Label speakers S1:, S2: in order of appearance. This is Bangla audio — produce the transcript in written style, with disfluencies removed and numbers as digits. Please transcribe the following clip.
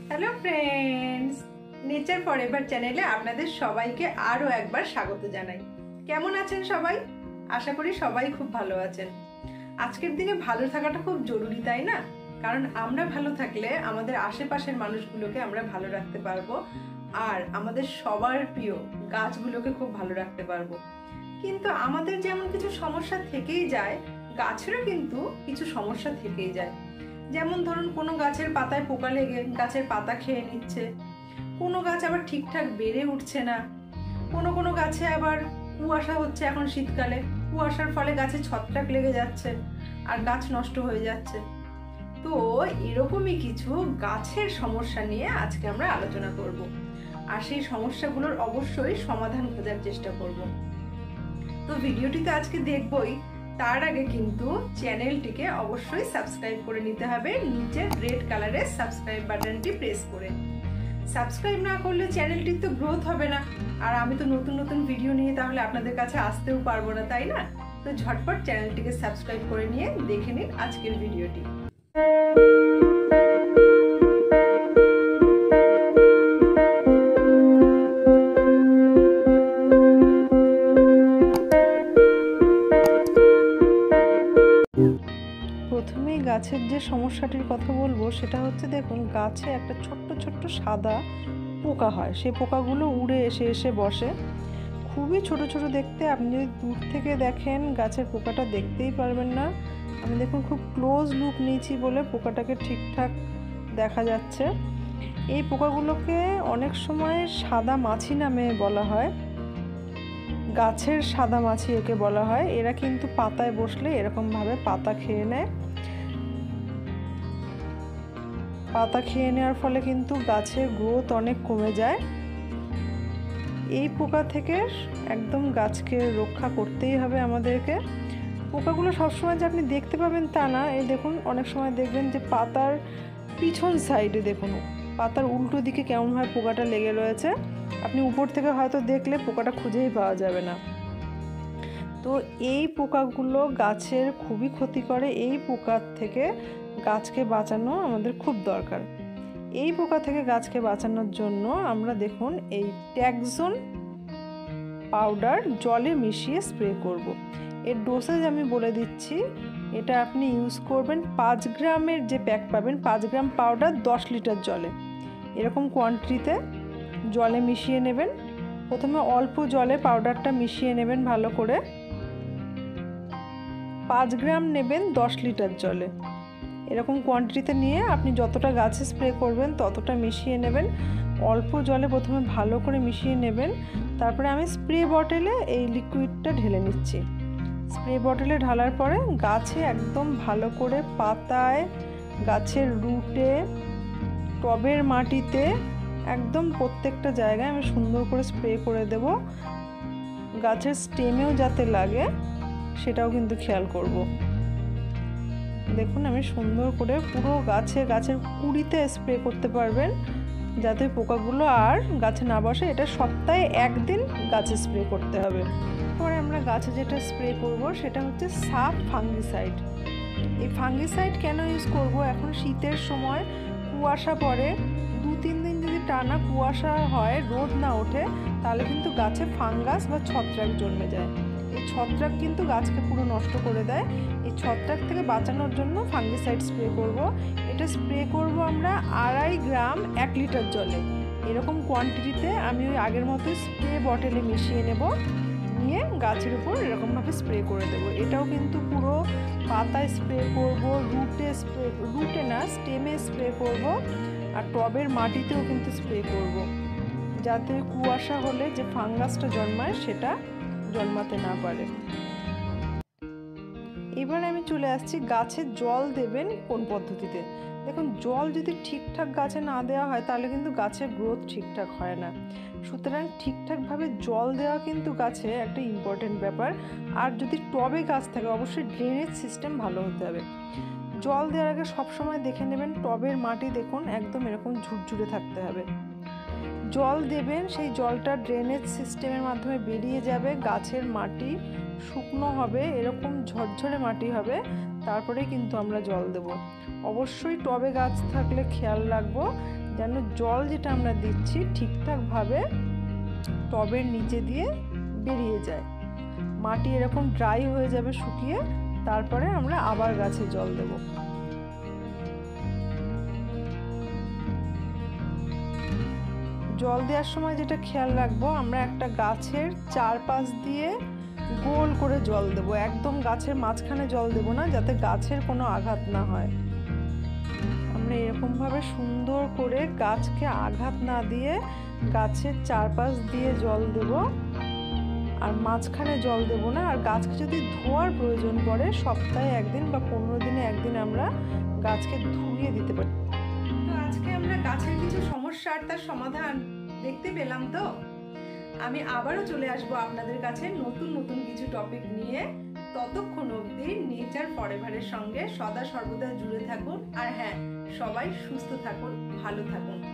S1: হ্যালো ফ্রেন্ডস, নেচার ফরএভার চ্যানেলে আপনাদের সবাইকে আরও একবার স্বাগত জানাই। কেমন আছেন সবাই? আশা করি সবাই খুব ভালো আছেন। আজকের দিনে ভালো থাকাটা খুব জরুরি, তাই না? কারণ আমরা ভালো থাকলে আমাদের আশেপাশের মানুষগুলোকে আমরা ভালো রাখতে পারবো, আর আমাদের সবার প্রিয় গাছগুলোকে খুব ভালো রাখতে পারবো। কিন্তু আমাদের যেমন কিছু সমস্যা থেকেই যায়, গাছেরও কিন্তু কিছু সমস্যা থেকেই যায়। যেমন ধরুন, কোনো গাছের পাতায় পোকা লেগে গাছের পাতা খেয়ে নিচ্ছে, কোনো গাছ আবার ঠিকঠাক বেড়ে উঠছে না, কোনো গাছে আবার কুয়াশা হচ্ছে। এখন শীতকালে কুয়াশার ফলে গাছে ছত্রাক লেগে যাচ্ছে আর গাছ নষ্ট হয়ে যাচ্ছে। তো এরকমই কিছু গাছের সমস্যা নিয়ে আজকে আমরা আলোচনা করব, আর সেই সমস্যাগুলোর অবশ্যই সমাধান খোঁজার চেষ্টা করব। তো ভিডিওটিতে আজকে দেখবই, তার আগে কিন্তু চ্যানেলটিকে অবশ্যই সাবস্ক্রাইব করে নিতে হবে, নিচে রেড কালারের সাবস্ক্রাইব বাটনটি প্রেস করে। সাবস্ক্রাইব না করলে চ্যানেলটির তো গ্রোথ হবে না, আর আমি তো নতুন নতুন ভিডিও নিয়ে তাহলে আপনাদের কাছে আসতেও পারবো না, তাই না? তো ঝটপট চ্যানেলটিকে সাবস্ক্রাইব করে নিয়ে দেখে নিন আজকের ভিডিওটি। প্রথমেই গাছের যে সমস্যাটির কথা বলবো সেটা হচ্ছে, দেখুন গাছে একটা ছোট্ট ছোট্ট সাদা পোকা হয়। সেই পোকাগুলো উড়ে এসে এসে বসে, খুবই ছোট ছোট দেখতে। আপনি যদি দূর থেকে দেখেন গাছের পোকাটা দেখতেই পারবেন না। আমি দেখুন খুব ক্লোজ লুক নিয়েছি বলে পোকাটাকে ঠিকঠাক দেখা যাচ্ছে। এই পোকাগুলোকে অনেক সময় সাদা মাছি নামে বলা হয়, গাছের সাদা মাছি একে বলা হয়। এরা কিন্তু পাতায় বসলে এরকমভাবে পাতা খেয়ে নেয়। পাতা খেয়ে নেওয়ার ফলে কিন্তু গাছের গ্রোথ অনেক কমে যায়। এই পোকা থেকে একদম গাছকে রক্ষা করতেই হবে আমাদেরকে। পোকাগুলো সবসময় যে আপনি দেখতে পাবেন তা না। এই দেখুন, অনেক সময় দেখবেন যে পাতার পিছন সাইডে, দেখুন পাতার উল্টো দিকে কেমনভাবে পোকাটা লেগে রয়েছে। আপনি উপর থেকে হয়তো দেখলে পোকাটা খুঁজেই পাওয়া যাবে না। তো এই পোকাগুলো গাছের খুবই ক্ষতি করে। এই পোকার থেকে গাছকে বাঁচানো আমাদের খুব দরকার। এই পোকা থেকে গাছকে বাঁচানোর জন্য আমরা দেখুন এই ট্যাক্সন পাউডার জলে মিশিয়ে স্প্রে করব। এর ডোসেজ আমি বলে দিচ্ছি। এটা আপনি ইউজ করবেন 5 গ্রামের যে প্যাক পাবেন, 5 গ্রাম পাউডার 10 লিটার জলে, এরকম কোয়ান্টিটিতে জলে মিশিয়ে নেবেন। প্রথমে অল্প জলে পাউডারটা মিশিয়ে নেবেন ভালো করে। 5 গ্রাম নেবেন 10 লিটার জলে, এরকম কোয়ান্টিটিতে নিয়ে আপনি যতটা গাছে স্প্রে করবেন ততটা মিশিয়ে নেবেন। অল্প জলে প্রথমে ভালো করে মিশিয়ে নেবেন। তারপরে আমি স্প্রে বটলে এই লিকুইডটা ঢেলে নিচ্ছি। স্প্রে বটলে ঢালার পরে গাছে একদম ভালো করে, পাতায়, গাছের রুটে, টবের মাটিতে, একদম প্রত্যেকটা জায়গায় আমি সুন্দর করে স্প্রে করে দেব। গাছের স্টেমেও যাতে লাগে সেটাও কিন্তু খেয়াল করব। দেখুন আমি সুন্দর করে পুরো গাছের কুঁড়িতে স্প্রে করতে পারবেন, যাতে পোকাগুলো আর গাছে না বসে। এটা সপ্তাহে 1 দিন গাছে স্প্রে করতে হবে। পরে আমরা গাছে যেটা স্প্রে করব সেটা হচ্ছে সাফ ফাঙ্গিসাইড। এই ফাঙ্গিসাইড কেন ইউজ করব? এখন শীতের সময় কুয়াশা পড়ে, 2-3 দিন যদি টানা কুয়াশা হয়, রোদ না ওঠে, তাহলে কিন্তু গাছে ফাঙ্গাস বা ছত্রাক জন্মে যায়। এই ছত্রাক কিন্তু গাছকে পুরো নষ্ট করে দেয়। এই ছত্রাক থেকে বাঁচানোর জন্য ফাঙ্গিসাইড স্প্রে করব। এটা স্প্রে করব আমরা 2.5 গ্রাম 1 লিটার জলে, এরকম কোয়ান্টিটিতে আমি ওই আগের মতো স্প্রে বটলে মিশিয়ে নেব, নিয়ে গাছের উপর এরকমভাবে স্প্রে করে দেব। এটাও কিন্তু পুরো পাতায় স্প্রে করব, রুটে না স্টেমে স্প্রে করব, আর টবের মাটিতেও কিন্তু স্প্রে করব, যাতে কুয়াশা হলে যে ফাঙ্গাসটা জন্মায় সেটা জন্মাতে না পারে। এবার আমি চলে আসছি গাছে জল দেবেন কোন পদ্ধতিতে। দেখুন, জল যদি ঠিকঠাক গাছে না দেওয়া হয় তাহলে কিন্তু গাছের গ্রোথ ঠিকঠাক হয় না। সুতরাং ঠিকঠাকভাবে জল দেওয়া কিন্তু গাছে একটা ইম্পর্টেন্ট ব্যাপার। আর যদি টবে গাছ থাকে, অবশ্যই ড্রেনেজ সিস্টেম ভালো হতে হবে। জল দেওয়ার আগে সবসময় দেখে নেবেন টবের মাটি দেখুন একদম এরকম ঝুরঝুরে থাকতে হবে। জল দেবেন, সেই জলটা ড্রেনেজ সিস্টেমের মাধ্যমে বেরিয়ে যাবে, গাছের মাটি শুকনো হবে, এরকম ঝরঝরে মাটি হবে, তারপরে কিন্তু আমরা জল দেব। অবশ্যই টবে গাছ থাকলে খেয়াল রাখবো যেন জল যেটা আমরা দিচ্ছি ঠিকঠাকভাবে টবের নিচে দিয়ে বেরিয়ে যায়। মাটি এরকম ড্রাই হয়ে যাবে শুকিয়ে, তারপরে আমরা আবার গাছে জল দেব। জল দেওয়ার সময় যেটা খেয়াল রাখবো, আমরা একটা গাছের চারপাশ দিয়ে গোল করে জল দেব, একদম গাছের মাঝখানে জল দেব না, যাতে গাছের কোনো আঘাত না হয়। আমরা এরকমভাবে সুন্দর করে গাছকে আঘাত না দিয়ে গাছের চারপাশ দিয়ে জল দেব, আর মাঝখানে জল দেব না। আর গাছকে যদি ধোয়ার প্রয়োজন পড়ে সপ্তাহে একদিন বা 15 দিনে একদিন আমরা গাছকে ধুয়ে দিতে পারি। তো আজকে আমরা গাছের কিছু সমস্যা আর তার সমাধান দেখতে পেলাম। তো আমি আবারও চলে আসবো আপনাদের কাছে নতুন নতুন কিছু টপিক নিয়ে। ততক্ষণ অবধি নেচার ফরএভারের সঙ্গে সদা সর্বদা জুড়ে থাকুন। আর হ্যাঁ, সবাই সুস্থ থাকুন, ভালো থাকুন।